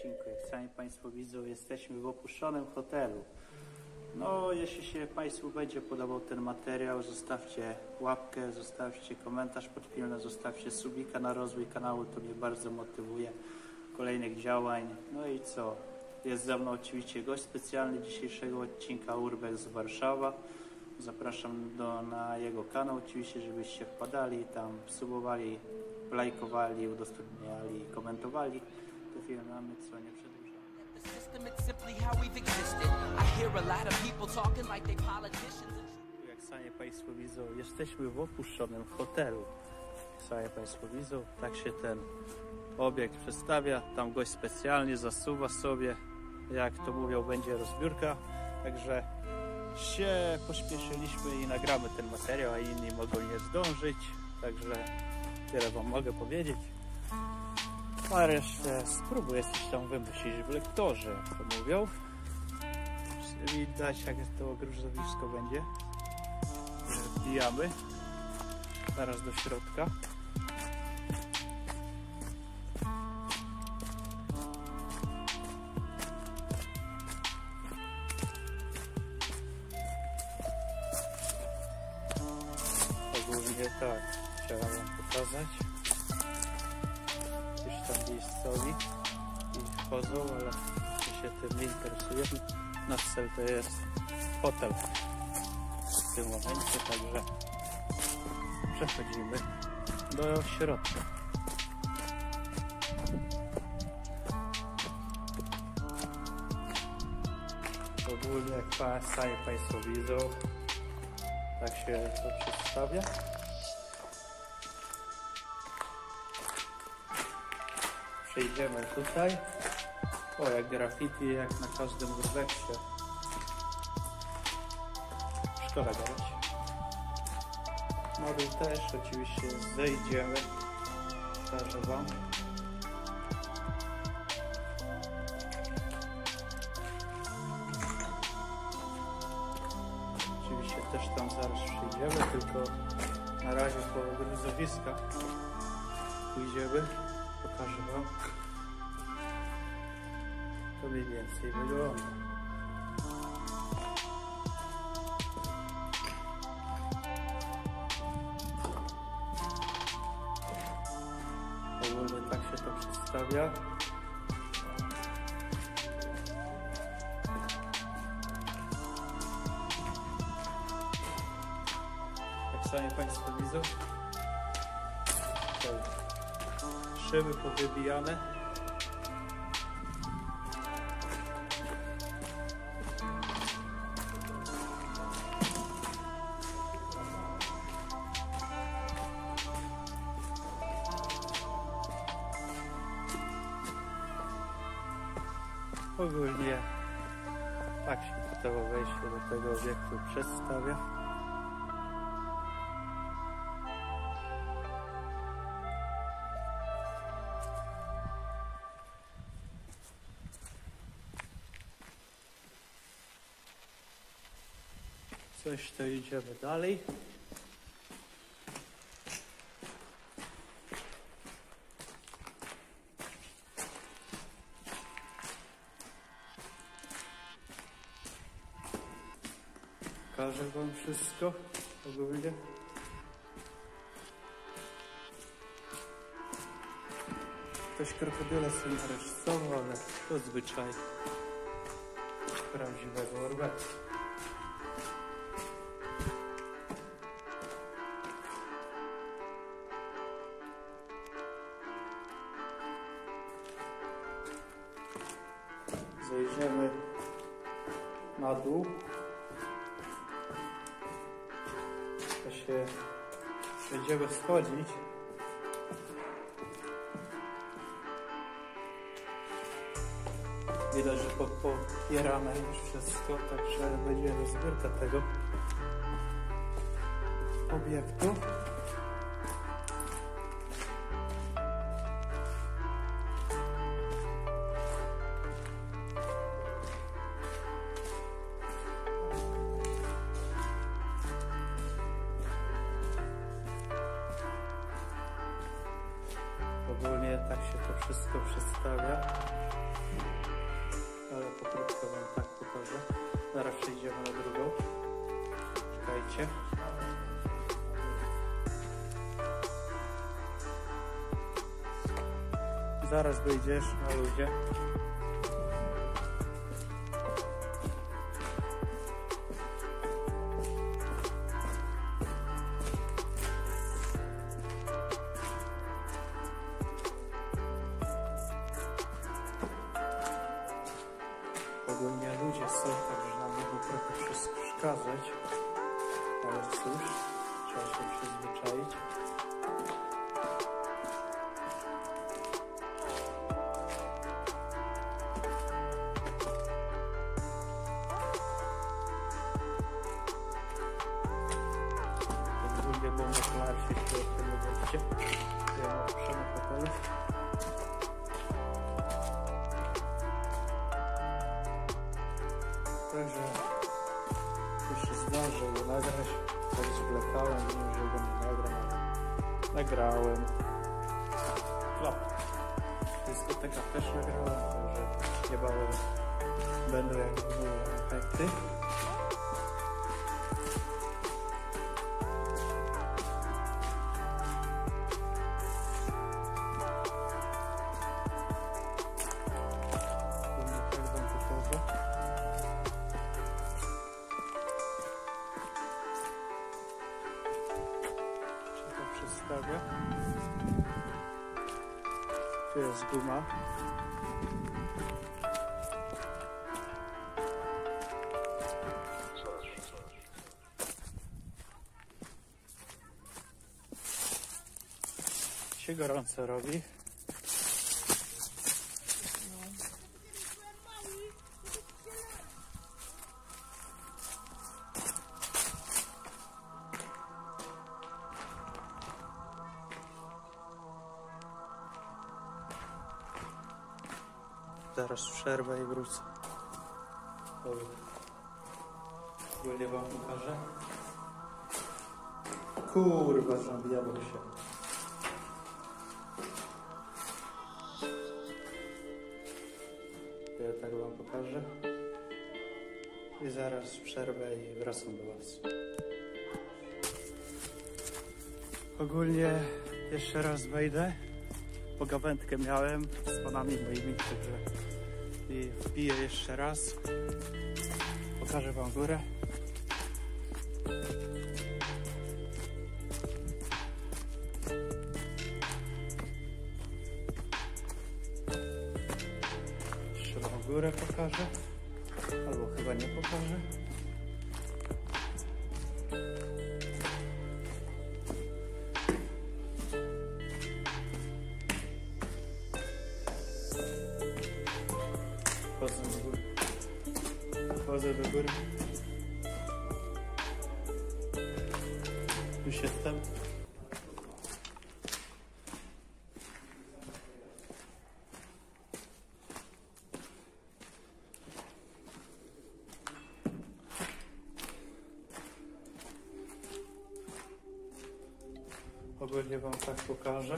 odcinku. Jak sami Państwo widzą, jesteśmy w opuszczonym hotelu. No, jeśli się Państwu będzie podobał ten materiał, zostawcie łapkę, zostawcie komentarz pod filmem, zostawcie subika na rozwój kanału, to mnie bardzo motywuje kolejnych działań. No i co? Jest ze mną oczywiście gość specjalny dzisiejszego odcinka, Urbex z Warszawa. Zapraszam na jego kanał oczywiście, żebyście wpadali, tam subowali, lajkowali, udostępniali, komentowali te filmy, a my co, nie przedłużamy. Jak sami Państwo widzą, jesteśmy w opuszczonym hotelu. Jak sami Państwo widzą, tak się ten obiekt przedstawia. Tam gość specjalnie zasuwa sobie, jak to mówią, będzie rozbiórka. Także się pośpieszyliśmy i nagramy ten materiał, a inni mogą nie zdążyć. Także tyle Wam mogę powiedzieć. A resztę spróbuję coś tam wymyślić w lektorze, jak to mówią. Widać, jak to gruzowisko będzie. Wbijamy zaraz do środka. Ogólnie tak, chciałem Wam pokazać. Już tam miejscowi i wchodzą, ale się tym nie interesuje. Nasz cel to jest hotel w tym momencie, także przechodzimy do środka. Ogólnie jak sami Państwo widzą, tak się to przedstawia. Przejdziemy tutaj. O, jak graffiti, jak na każdym urbexie. Szkoda gadać. Na dół też oczywiście zejdziemy. Pokażę Wam. Oczywiście też tam zaraz przyjdziemy, tylko na razie po gruzowiskach pójdziemy. Pokażę Wam. To mniej więcej wygląda. Ogólnie tak się to przedstawia. Jak sami Państwo widzą, szyby powybijane. Ogólnie tak się to wejście do tego obiektu przedstawia. Coś to idziemy dalej. Pokażę Wam wszystko ogólnie. Ktoś krokodyle sobie narysował, ale to zwyczaj prawdziwego urbexu. Zejdziemy na dół. Będziemy schodzić. Widać, że popierane już wszystko, także będzie rozbiórka tego obiektu. Ogólnie tak się to wszystko przedstawia. pokrótce wam tak pokażę. Zaraz przejdziemy na drugą. Czekajcie. Zaraz wyjdziesz na ludzie. Ogólnie ludzie są, także nam mogą trochę przeszkadzać, ale cóż, trzeba się przyzwyczaić. Ogólnie było na się w tym momencie. Ja mam na hotelu. Także jeszcze zdążę go nagrać, tak zwlekałem, wiem, że go nie nagram, ale nagrałem. Dyskoteka też nagrałem, także niebawem będą jak były efekty. Przedstawię. Tu jest guma. Się gorąco robi. Zaraz przerwę i wrócę. Ogólnie wam pokażę. Kurwa, zabijał się. Ja tak wam pokażę. I zaraz przerwę i wracam do was. Ogólnie jeszcze raz wejdę. Pogawędkę miałem z panami moimi, także i wbiję jeszcze raz. Pokażę wam górę. Jeszcze wam górę pokażę. Albo chyba nie pokażę. Chodzę do góry. Już jestem. Ogólnie wam tak pokażę.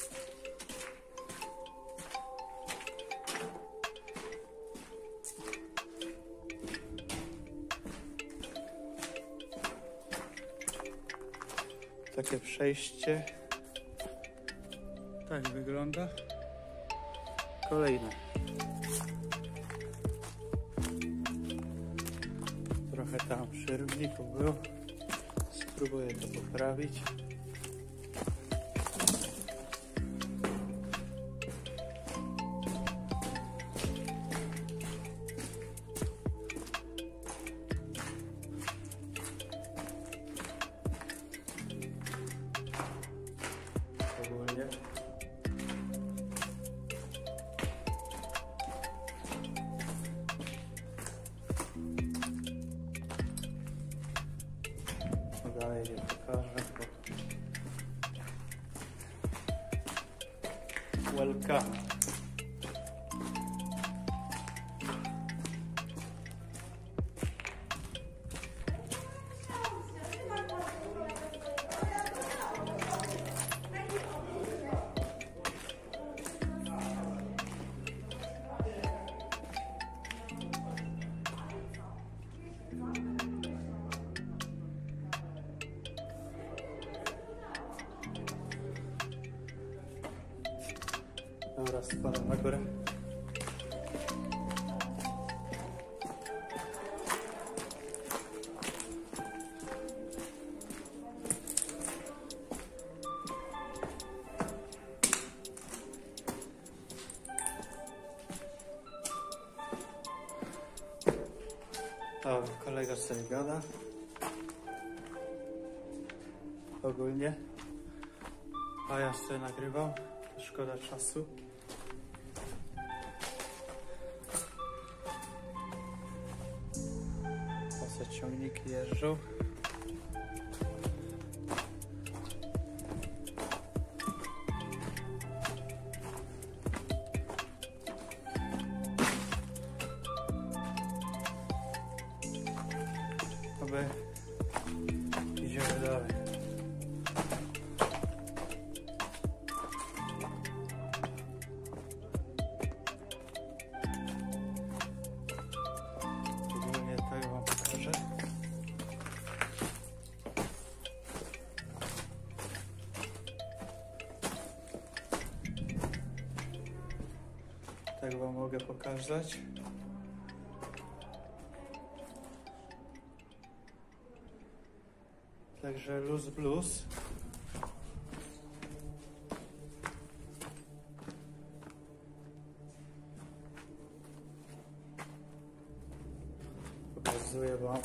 Takie przejście. Tak wygląda. Kolejne. Trochę tam przerywników było. Spróbuję to poprawić. Ogólnie. Dalej nie pokażę. Welcome. Teraz spadam na górę. O, kolega sobie gada. Ogólnie. A ja sobie nagrywam. To szkoda czasu. O, te ciągniki jeżdżą. Aby idziemy dalej. Ogólnie tak wam pokażę. Tak wam mogę pokazać. Także luz blues. Pokazuję wam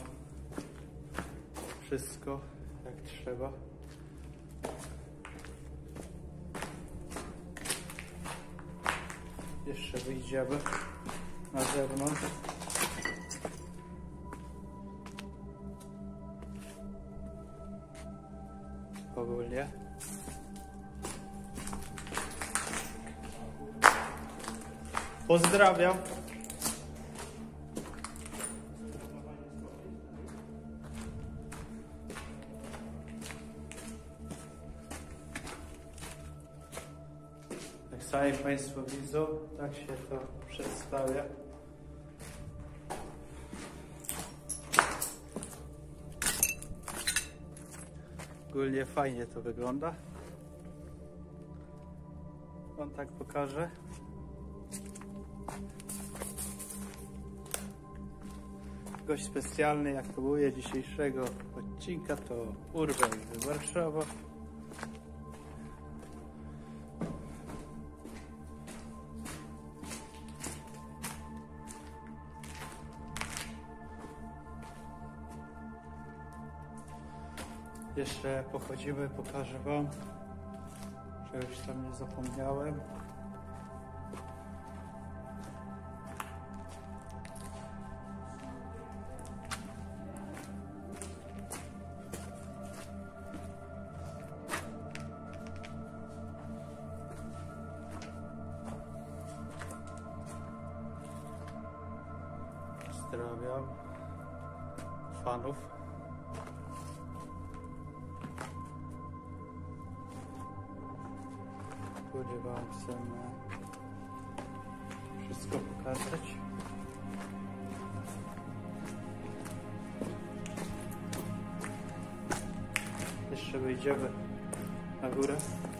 wszystko jak trzeba. Jeszcze wyjdziemy na zewnątrz. Ogólnie. Pozdrawiam. Jak sami Państwo widzą, tak się to przedstawia. Ogólnie fajnie to wygląda. Wam tak pokażę. Gość specjalny, jak próbuje dzisiejszego odcinka, to Urban z Warszawa. Jeszcze pochodzimy, pokażę wam, czegoś tam nie zapomniałem. Pozdrawiam fanów. Pójdę wam chcę wszystko pokazać. Jeszcze wyjdziemy na górę.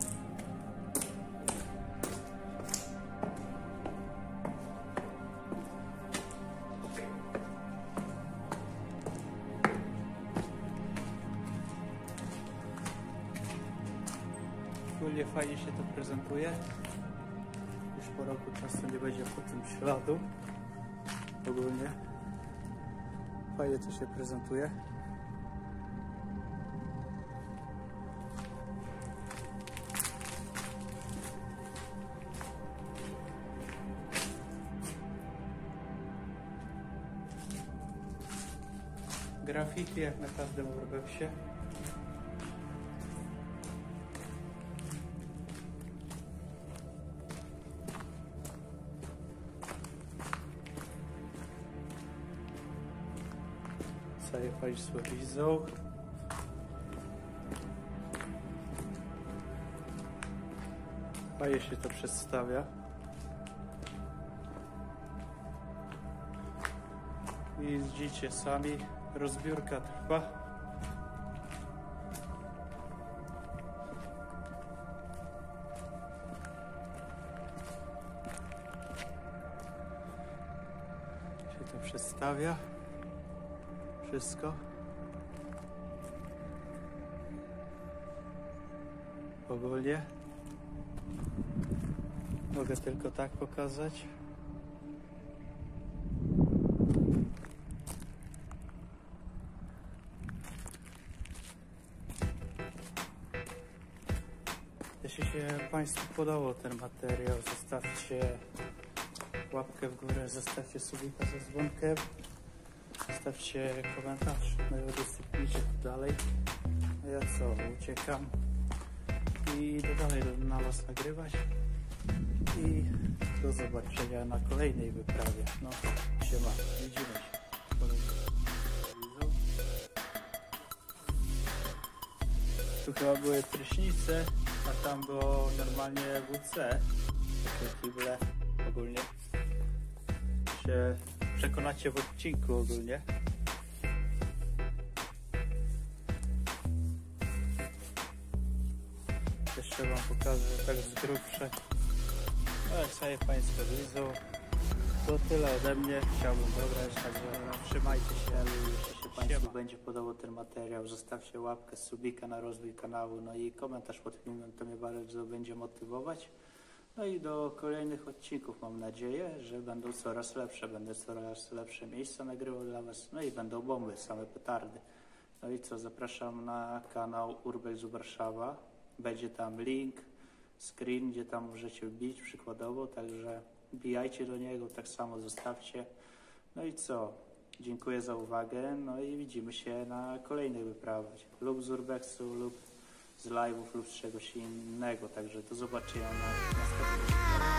Ogólnie fajnie się to prezentuje. Już po roku czasu nie będzie po tym śladu. Ogólnie fajnie to się prezentuje. Graffiti jak na każdym urbexie. Sami Państwo widzą. Fajnie się to przedstawia. I widzicie sami, rozbiórka trwa. się przedstawia wszystko. Ogólnie mogę tylko tak pokazać. Jeśli się Państwu podobał ten materiał, zostawcie łapkę w górę, zostawcie subika ze dzwonkiem, zostawcie komentarz, no i udostępnijcie to dalej. A ja co, uciekam i idę dalej na Was nagrywać i do zobaczenia na kolejnej wyprawie. No, siema, widzimy się. Tu chyba były prysznice, a tam było normalnie WC, takie kible ogólnie. Się przekonacie w odcinku ogólnie. Jeszcze Wam pokażę tak z grubsza. No jak sobie Państwo widzą, to tyle ode mnie. Chciałbym dograć, także trzymajcie się. Jeśli się Państwu będzie podobał ten materiał, zostawcie łapkę, subika na rozwój kanału, no i komentarz pod filmem, to mnie bardzo będzie motywować. No i do kolejnych odcinków mam nadzieję, że będą coraz lepsze, będę coraz lepsze miejsca nagrywał dla Was, no i będą bomby, same petardy. No i co, zapraszam na kanał Urbex Warszawa, będzie tam link, screen, gdzie tam możecie wbić przykładowo, także wbijajcie do niego, tak samo zostawcie. No i co, dziękuję za uwagę, no i widzimy się na kolejnej wyprawie, lub z Urbexu, lub z live'ów lub z czegoś innego, także do zobaczenia na następnym.